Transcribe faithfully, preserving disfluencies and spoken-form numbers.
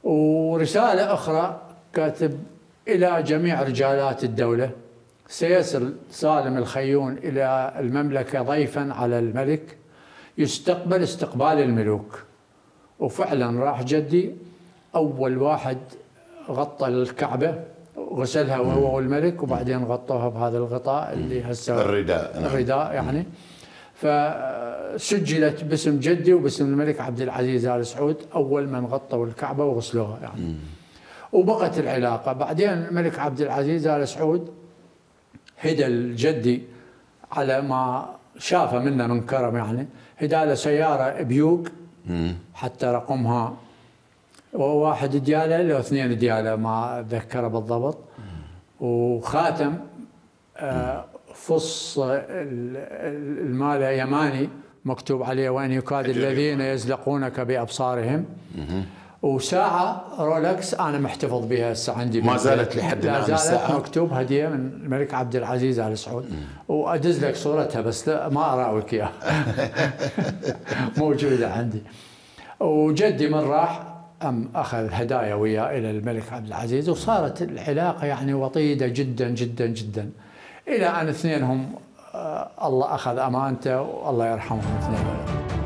ورسالة أخرى كاتب إلى جميع رجالات الدولة: سيصل سالم الخيون إلى المملكة ضيفا على الملك يستقبل استقبال الملوك. وفعلا راح جدي أول واحد غطى الكعبة، غسلها وهو والملك، وبعدين غطوها بهذا الغطاء اللي هسه الرداء. الرداء يعني. فسجلت باسم جدي وباسم الملك عبد العزيز آل سعود أول من غطوا الكعبة وغسلوها يعني. وبقت العلاقة. بعدين الملك عبد العزيز آل سعود هدى الجدي على ما شافه منه من كرم يعني، هدى له سيارة بيوق حتى رقمها وواحد دياله لو اثنين دياله ما اتذكره بالضبط، وخاتم فص المال يماني مكتوب عليه: وان يكاد الذين يزلقونك بابصارهم. وساعة رولكس أنا محتفظ بها هسه عندي، ما زالت لحد الآن لا زالت الساعة مكتوب هدية من الملك عبد العزيز آل سعود، وأدز لك صورتها بس ما أراويك إياها موجودة عندي. وجدي من راح أم أخذ هدايا وياه إلى الملك عبد العزيز، وصارت العلاقة يعني وطيدة جدا جدا جدا، إلى أن اثنينهم الله أخذ أمانته والله يرحمهم اثنين.